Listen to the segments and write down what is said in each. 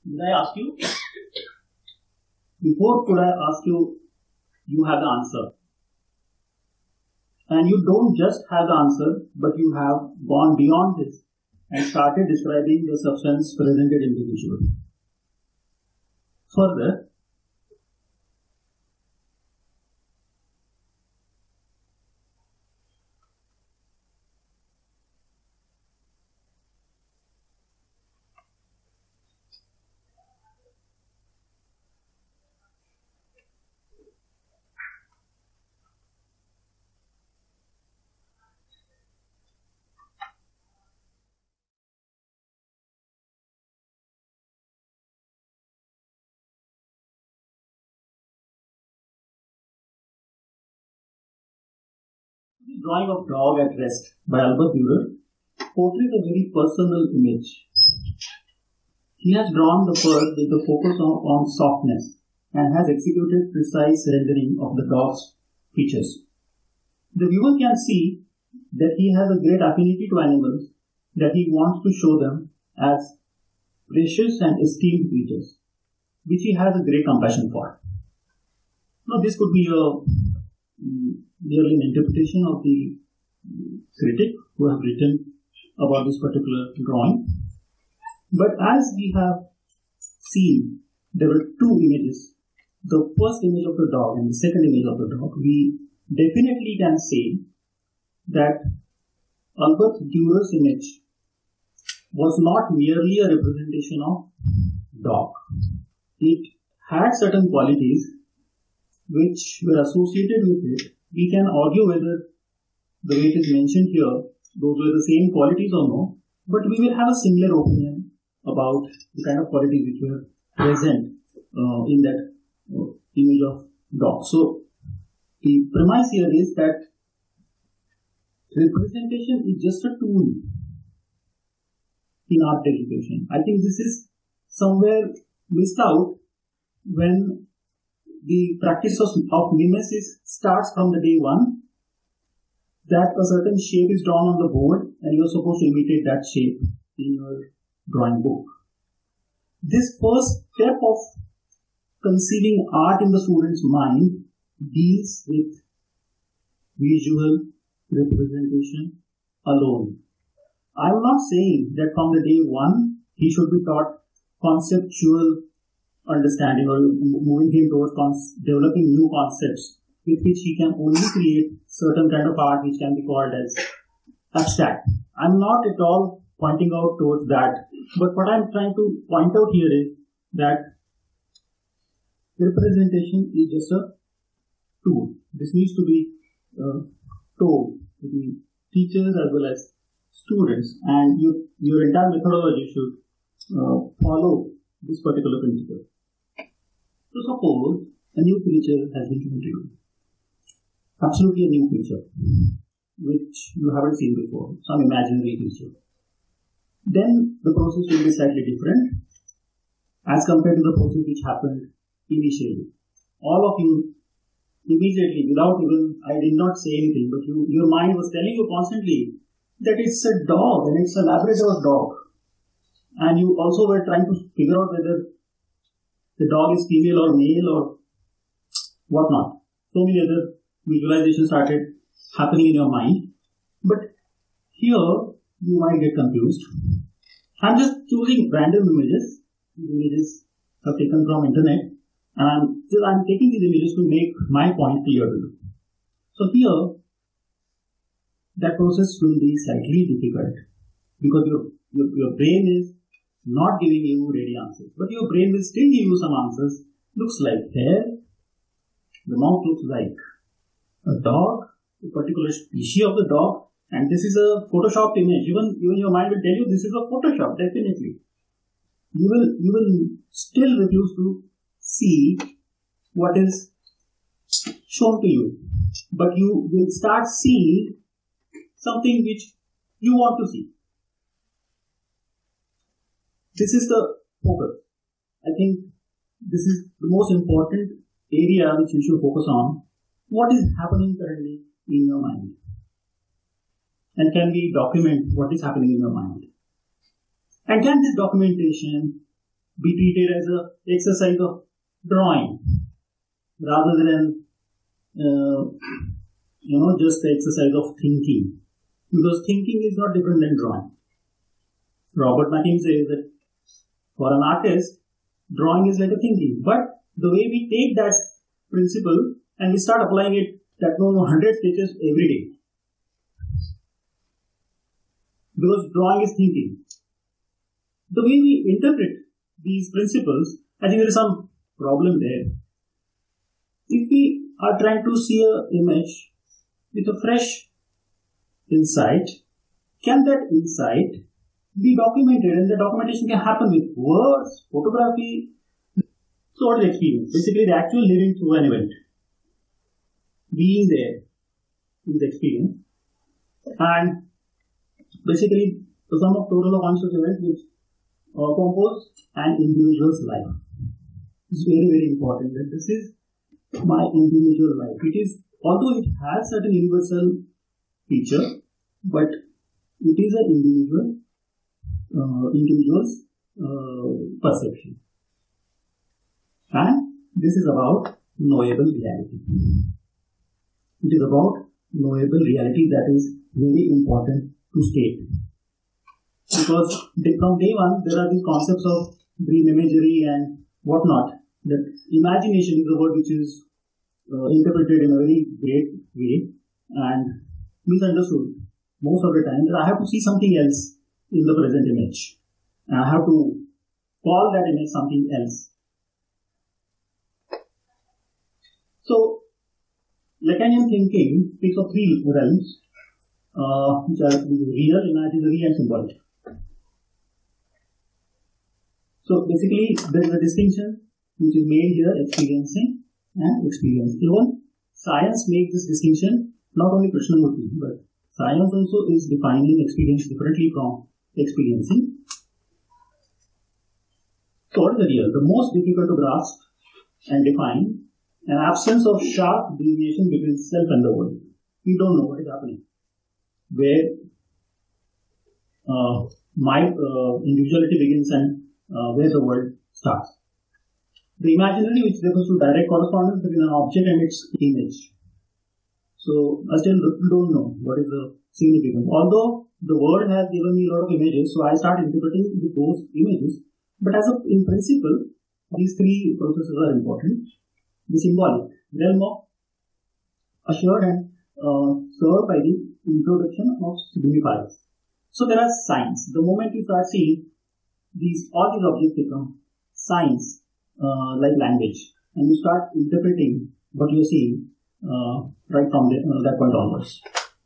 Did I ask you? Before could I ask you, you have the answer. And you don't just have the answer, but you have gone beyond this and started describing the substance presented in the visual. Further, the drawing of Dog at Rest by Albert Dürer portrays a very personal image. He has drawn the bird with the focus on softness and has executed precise rendering of the dog's features. The viewer can see that he has a great affinity to animals, that he wants to show them as precious and esteemed creatures, which he has a great compassion for. Now, this could be merely an interpretation of the critic who have written about this particular drawing. But as we have seen, there were two images. The first image of the dog and the second image of the dog. We definitely can say that Albert Dürer's image was not merely a representation of dog. It had certain qualities which were associated with it. We can argue whether the way it is mentioned here, those were the same qualities or no, but we will have a similar opinion about the kind of qualities which were present in that image of dog. So, the premise here is that representation is just a tool in art education. I think this is somewhere missed out when the practice of mimesis starts from the day one, that a certain shape is drawn on the board and you are supposed to imitate that shape in your drawing book. This first step of conceiving art in the student's mind deals with visual representation alone. I am not saying that from the day one he should be taught conceptual understanding or moving him towards developing new concepts with which he can only create certain kind of art which can be called as abstract. I am not at all pointing out towards that, but what I am trying to point out here is that representation is just a tool. This needs to be told to the teachers as well as students, and your entire methodology should follow this particular principle. So suppose a new creature has been given to you. Absolutely a new creature, which you haven't seen before, some imaginary creature. Then the process will be slightly different as compared to the process which happened initially. All of you immediately, I did not say anything, but your mind was telling you constantly that it's a dog and it's a Labrador dog. And you also were trying to figure out whether the dog is female or male or whatnot. So many other visualizations started happening in your mind. But here, you might get confused. I'm just choosing random images. These images are taken from internet. And I'm taking these images to make my point clear to you. So here, that process will be slightly difficult because your brain is not giving you ready answers, but your brain will still give you some answers. Looks like hair, the mouth looks like a dog, a particular species of the dog, and this is a photoshopped image. Even your mind will tell you this is a Photoshop, definitely. You will still refuse to see what is shown to you, but you will start seeing something which you want to see. This is the focus. I think this is the most important area which you should focus on. What is happening currently in your mind? And can we document what is happening in your mind? And can this documentation be treated as an exercise of drawing rather than just the exercise of thinking, because thinking is not different than drawing. Robert McKim says that for an artist, drawing is like a thinking, but the way we take that principle and we start applying it, that 100 sketches every day, because drawing is thinking. The way we interpret these principles, I think there is some problem there. If we are trying to see an image with a fresh insight, can that insight be documented? And the documentation can happen with words, photography. So what is experience? Basically the actual living through an event. Being there is experience. And basically the sum of total of conscious events which compose an individual's life. It's very, very important that this is my individual life. It is, although it has certain universal feature, but it is an individual's perception. And this is about knowable reality. It is about knowable reality that is very important to state. Because from day one, there are these concepts of dream imagery and whatnot. That imagination is a word which is interpreted in a very great way and misunderstood most of the time, that I have to see something else in the present image. And I have to call that image something else. So, Lacanian thinking speaks of three realms, which are real, imaginary, and symbolic. So, basically, there is a distinction which is made here, experiencing and experience. Even science makes this distinction, not only Krishnamurti, but science also is defining experience differently from experiencing. So what is the real? The most difficult to grasp and define, an absence of sharp deviation between self and the world. We don't know what is happening. Where my individuality begins and where the world starts. The imaginary, which refers to direct correspondence between an object and its image. So I still don't know what is the significance. Although the world has given me a lot of images, so I start interpreting with those images. But in principle, these three processes are important. The symbolic realm of assured and served by the introduction of signifiers. So there are signs. The moment you start seeing all these objects become signs, like language, and you start interpreting what you're seeing right from that point onwards.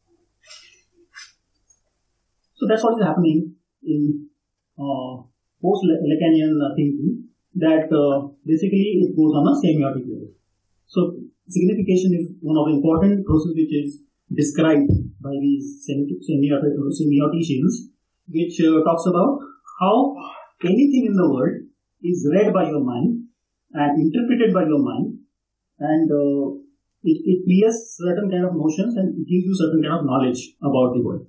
So that's what is happening in post-Lacanian thinking, that basically it goes on a semiotic level. So signification is one of the important processes which is described by these semioticians, which talks about how anything in the world is read by your mind and interpreted by your mind, and it clears certain kind of notions and it gives you certain kind of knowledge about the world.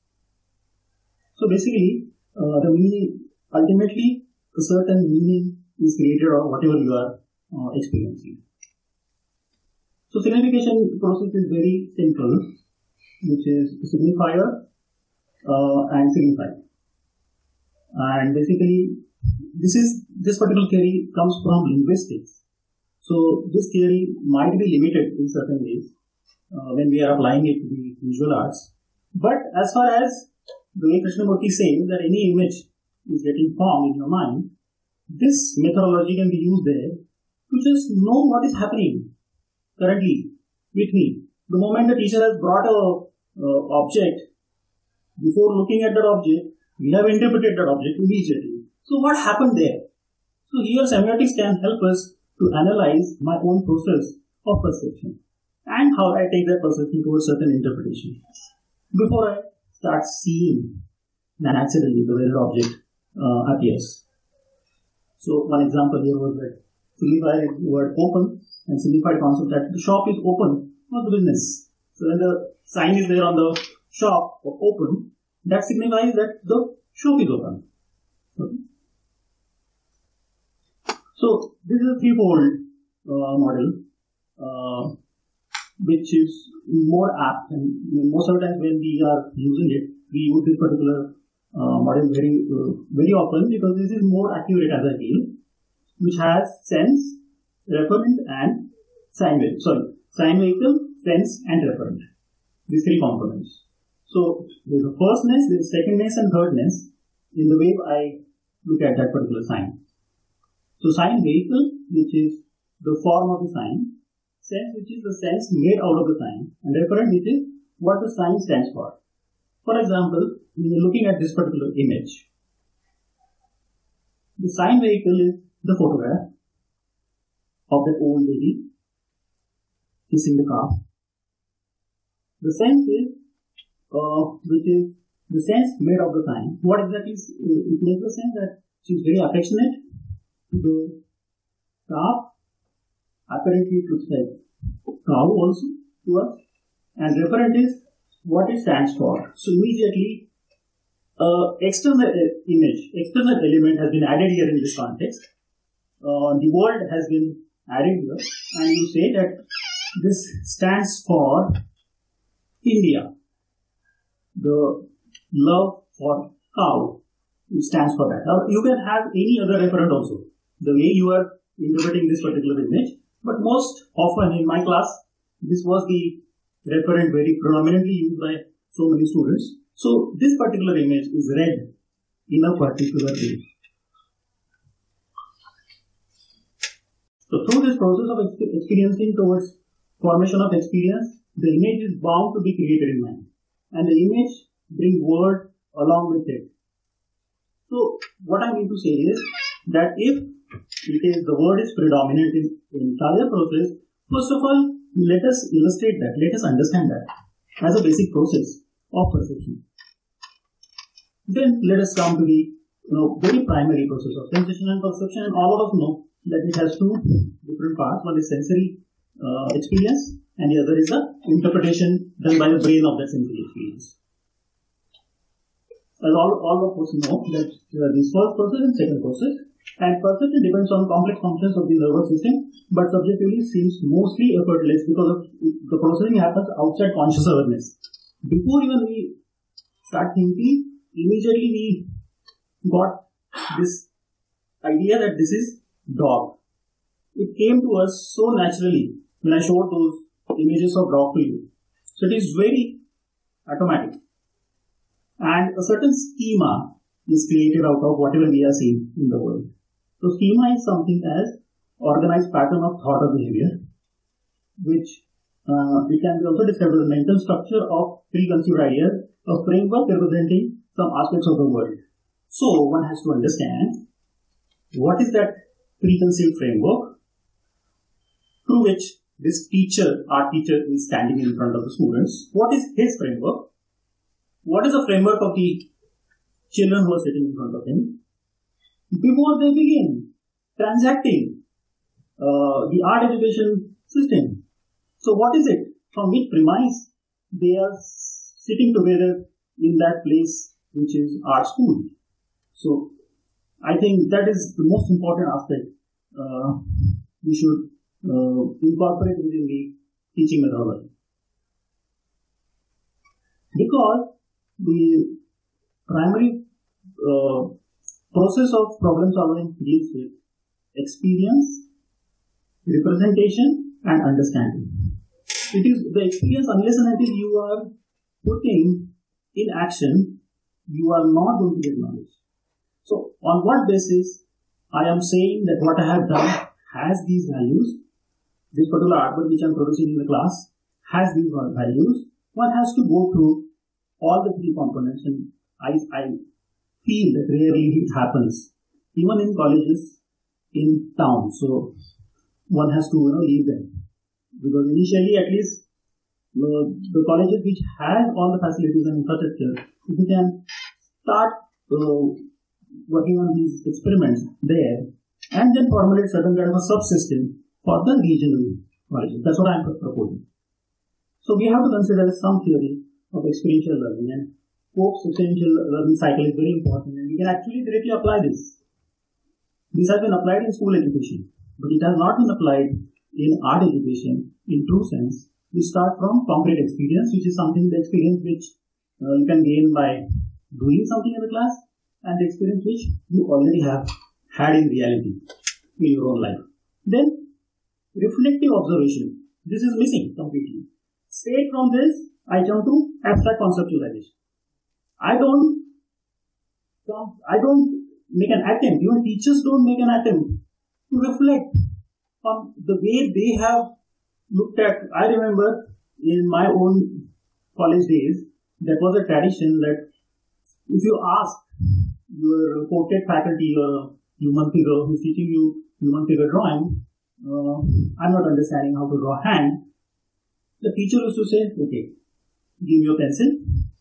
So basically, the meaning, ultimately, a certain meaning is created of whatever you are experiencing. So signification process is very simple, which is signifier and signified. And basically, this particular theory comes from linguistics. So this theory might be limited in certain ways when we are applying it to the visual arts. But as far as the way Krishnamurti says that any image is getting formed in your mind, this methodology can be used there to just know what is happening currently with me. The moment the teacher has brought a object, before looking at that object, we have interpreted that object immediately. So what happened there? So here semiotics can help us to analyze my own process of perception and how I take that perception towards certain interpretation before I start seeing naturally the way the object appears. So one example here was that signified the word open and signified concept that the shop is open for the business. So when the sign is there on the shop or open, that signifies that the shop is open. Okay. So this is a threefold model, which is more apt, and most of the time when we are using it, we use this particular model very often because this is more accurate as I feel, which has sense, referent, and sign vehicle, sense, and referent. These three components. So there's a firstness, there's secondness, and thirdness in the way I look at that particular sign. So sign vehicle, which is the form of the sign, sense, which is the sense made out of the sign, and referent, which is what the sign stands for. For example, when you're looking at this particular image, the sign vehicle is the photograph of that old lady kissing the calf. The sense is, which is the sense made of the sign. What exactly is, it makes the sense that she's very affectionate to the calf. Apparently it looks like cow also to us. And referent is what it stands for. So immediately external element has been added here in this context. The word has been added here, and you say that this stands for India. The love for cow, it stands for that. Now you can have any other referent also, the way you are interpreting this particular image, but most often in my class, this was the referent very predominantly used by so many students. So this particular image is read in a particular way. So through this process of experiencing towards formation of experience, the image is bound to be created in mind, and the image brings word along with it. So what I mean to say is that if it is the word is predominant in entire process, first of all, let us illustrate that, let us understand that as a basic process of perception. Then let us come to the very primary process of sensation and perception, and all of us know that it has two different parts. One is sensory experience, and the other is the interpretation done by the brain of that sensory experience. As all of us know that this first process and second process, and perception depends on complex functions of the nervous system, but subjectively seems mostly effortless because of the processing happens outside conscious awareness. Before even we start thinking, immediately we got this idea that this is dog. It came to us so naturally when I showed those images of dog to you. So it is very automatic. And a certain schema is created out of whatever we are seeing in the world. So schema is something as organized pattern of thought or behavior, which it can be also described as a mental structure of preconceived ideas, a framework representing some aspects of the world. So one has to understand what is that preconceived framework through which this our teacher is standing in front of the students. What is his framework? What is the framework of the children who are sitting in front of him? Before they begin transacting the art education system. So what is it? From which premise they are sitting together in that place which is art school? So I think that is the most important aspect we should incorporate within the teaching methodology. Because the primary process of problem solving deals with experience, representation, and understanding. It is the experience, unless and until you are putting in action, you are not going to get knowledge. So on what basis I am saying that what I have done has these values, this particular artwork which I am producing in the class has these values, one has to go through all the three components, and I feel that rarely it happens, even in colleges in town. So one has to leave them, because initially at least the colleges which have all the facilities and infrastructure, if we can start working on these experiments there, and then formulate certain kind of a subsystem for the regional colleges. That's what I am proposing. So we have to consider some theory of experiential learning, and Cope's experiential learning cycle is very important, and we can actually directly apply this. This has been applied in school education, but it has not been applied in art education in true sense. We start from concrete experience, which is something, the experience which you can gain by doing something in the class, and the experience which you already have had in reality in your own life. Then, reflective observation. This is missing completely. Straight from this, I jump to abstract conceptualization. I don't make an attempt, even teachers don't make an attempt to reflect on the way they have looked at. I remember in my own college days, there was a tradition that if you ask your portrait faculty or human figure who's teaching you human figure drawing, I'm not understanding how to draw a hand, the teacher used to say, okay, give me your pencil.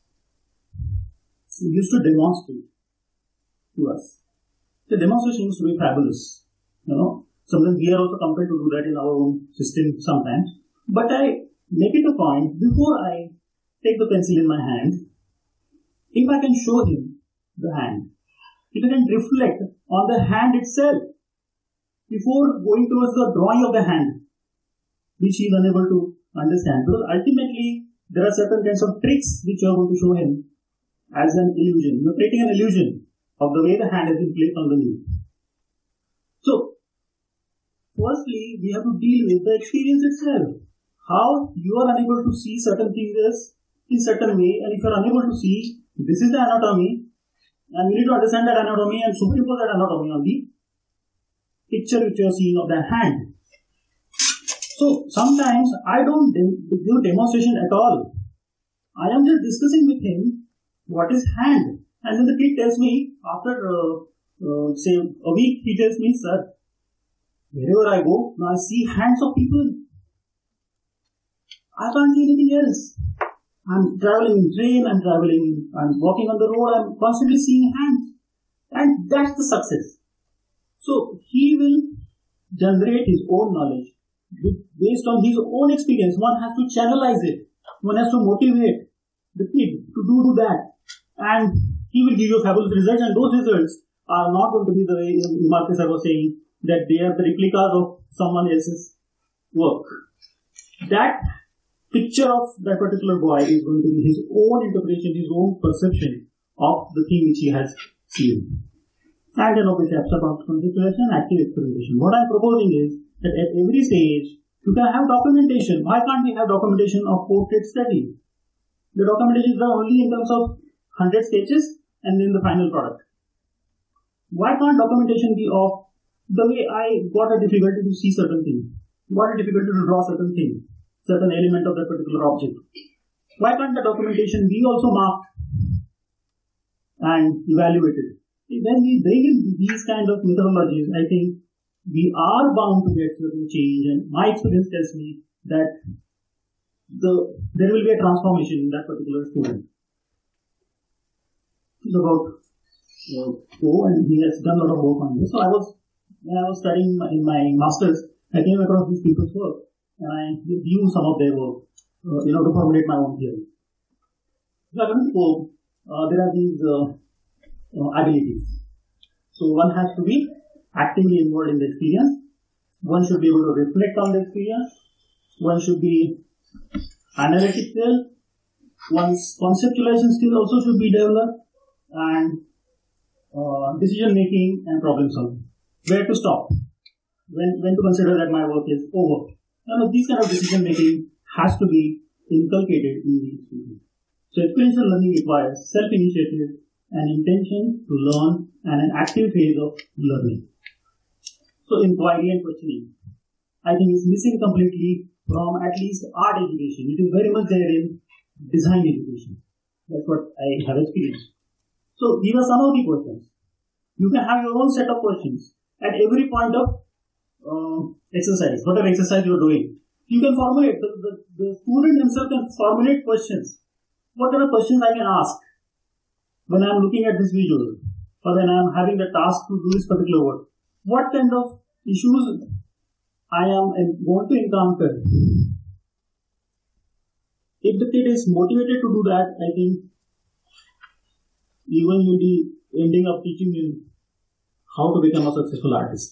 He used to demonstrate to us. The demonstration used to be fabulous. Sometimes we are also compelled to do that in our own system sometimes. But I make it a point, before I take the pencil in my hand, if I can show him the hand, if I can reflect on the hand itself, before going towards the drawing of the hand, which he is unable to understand. Because ultimately, there are certain kinds of tricks which you are going to show him as an illusion. You are creating an illusion of the way the hand has been placed on the knee. So, firstly, we have to deal with the experience itself. How you are unable to see certain things in certain way, and if you are unable to see, this is the anatomy, and you need to understand that anatomy and superimpose that anatomy on the picture which you are seeing of the hand. So, sometimes I don't do demonstration at all. I am just discussing with him what is hand. And then the kid tells me, after say a week, he tells me, sir, wherever I go, now I see hands of people. I can't see anything else. I'm traveling in train, I'm walking on the road, I'm constantly seeing hands. And that's the success. So, he will generate his own knowledge based on his own experience. One has to channelize it. One has to motivate the kid to do that. And he will give you fabulous results, and those results are not going to be the way Marcus was saying, that they are the replicas of someone else's work. That picture of that particular boy is going to be his own interpretation, his own perception of the thing which he has seen. And then obviously abstract conceptualization and active experimentation. What I'm proposing is that at every stage, you can have documentation. Why can't we have documentation of portrait study? The documentation is done only in terms of 100 sketches and then the final product. Why can't documentation be of the way I got a difficulty to see certain things, got a difficulty to draw certain thing, certain element of that particular object? Why can't the documentation be also marked and evaluated? When we bring in these kind of methodologies, I think we are bound to get certain change, and my experience tells me that there will be a transformation in that particular student. He's about 4 and he has done a lot of work on this. So when I was studying in my masters, I came across these people's work and I used some of their work to formulate my own theory. So there are these abilities. So one has to be actively involved in the experience. One should be able to reflect on the experience. One should be analytical. One's conceptualization skill also should be developed. And decision making and problem solving. Where to stop? When to consider that my work is over? These kind of decision making has to be inculcated in the experience. So experiential learning requires self-initiative, an intention to learn, and an active phase of learning. So inquiry and questioning, I think, is missing completely from at least art education. It is very much there in design education. That's what I have experienced. So these are some of the questions. You can have your own set of questions at every point of exercise, whatever exercise you are doing. You can formulate, the student himself can formulate questions. What are the questions I can ask when I am looking at this visual, or when I am having the task to do this particular work? What kind of issues I am going to encounter? If the kid is motivated to do that, I think even you'll be ending up teaching him how to become a successful artist.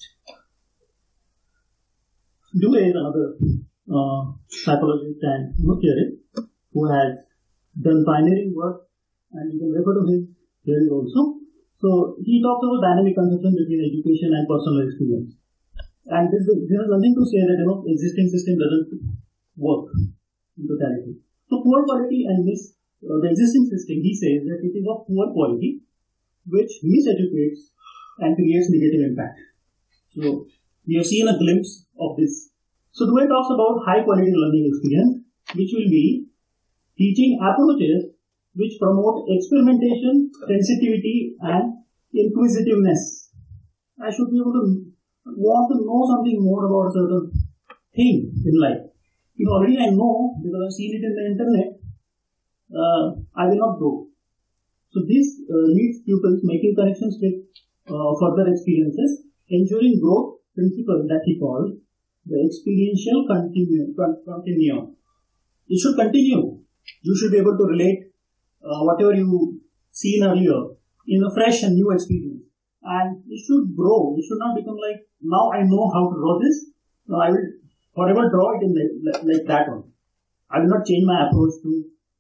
Dewey is another psychologist and theorist who has done pioneering work, and you can refer to his theory also. So he talks about dynamic conception between education and personal experience. And this has nothing to say that existing system doesn't work in totality. So poor quality and the existing system, he says that it is of poor quality, which miseducates and creates negative impact. So we have seen a glimpse of this. So Dewey talks about high quality learning experience, which will be teaching approaches which promote experimentation, sensitivity, and inquisitiveness. I should be able to want to know something more about a certain thing in life. If already I know, because I've seen it in the internet, I will not go. So this leads pupils making connections with further experiences, ensuring growth principle that he calls the experiential continuum. It should continue. You should be able to relate whatever you seen earlier in a fresh and new experience. And it should grow. It should not become like, now I know how to draw this, now I will forever draw it in like that one. I will not change my approach to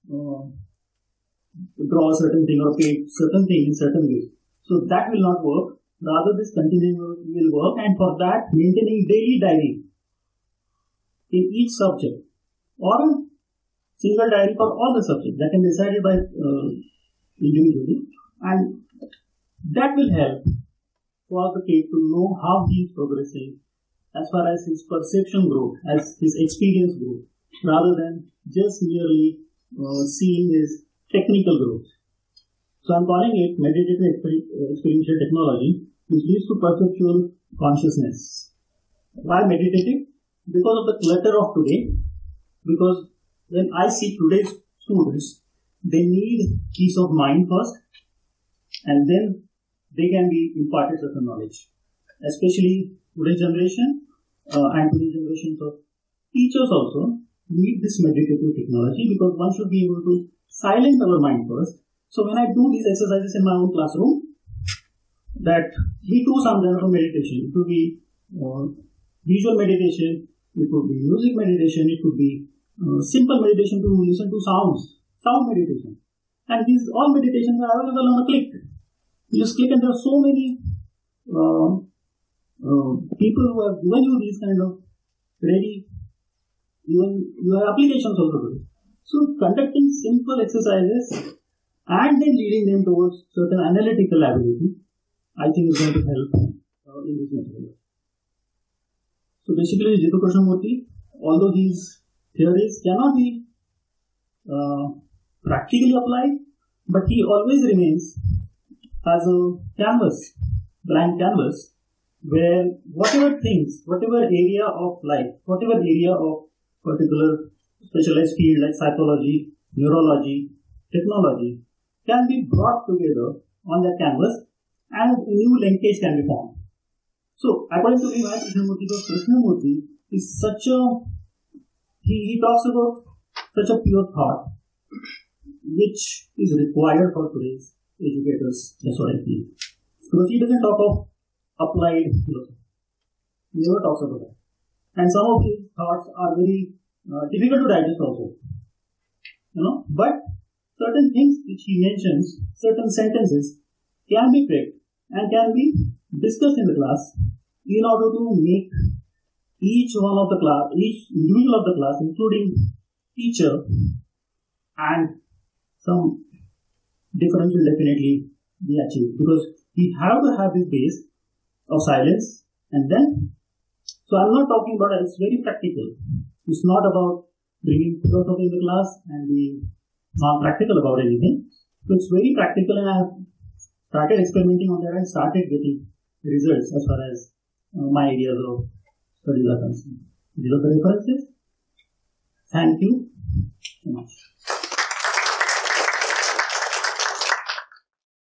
draw a certain thing or paint certain thing in certain way. So that will not work. Rather, this continuum will work, and for that, maintaining daily diary in each subject or a single diary for all the subjects that can be decided by individually, and that will help for the kid to know how he is progressing as far as his perception growth, as his experience growth, rather than just merely seeing his technical growth. So I'm calling it meditative experiential technology, which leads to perceptual consciousness. Why meditative? Because of the clutter of today. Because when I see today's students, they need peace of mind first, and then they can be imparted certain knowledge. Especially today's generation and today's generations of teachers also need this meditative technology, because one should be able to silence our mind first. So when I do these exercises in my own classroom, that we do some kind of a meditation. It could be visual meditation, it could be music meditation, it could be simple meditation to listen to sounds, sound meditation. And these all meditations are available on a click. You just click, and there are so many people who have given you these kind of ready, even you have applications also to it. So conducting simple exercises and then leading them towards certain analytical ability, I think is going to help in this material. So basically, Jiddu Krishnamurti, although his theories cannot be practically applied, but he always remains as a canvas, blank canvas, where whatever things, whatever area of life, whatever area of particular specialized field like psychology, neurology, technology, can be brought together on that canvas, and a new linkage can be formed. So, according to me, why Krishnamurti? Because Krishnamurti is such a, he talks about such a pure thought, which is required for today's educators. That's what I feel. Because he doesn't talk of applied philosophy. He never talks about that. And some of his thoughts are very difficult to digest also. But certain things which he mentions, certain sentences, can be picked and can be discussed in the class in order to make each individual of the class, including teacher, and some difference will definitely be achieved, because we have to have this base of silence. And then, so I'm not talking about, it's very practical. It's not about bringing philosophy in the class and being non-practical about anything. So it's very practical, and I have started experimenting on that and started getting results as far as my ideas of studies are concerned. These are the references. Thank you so much.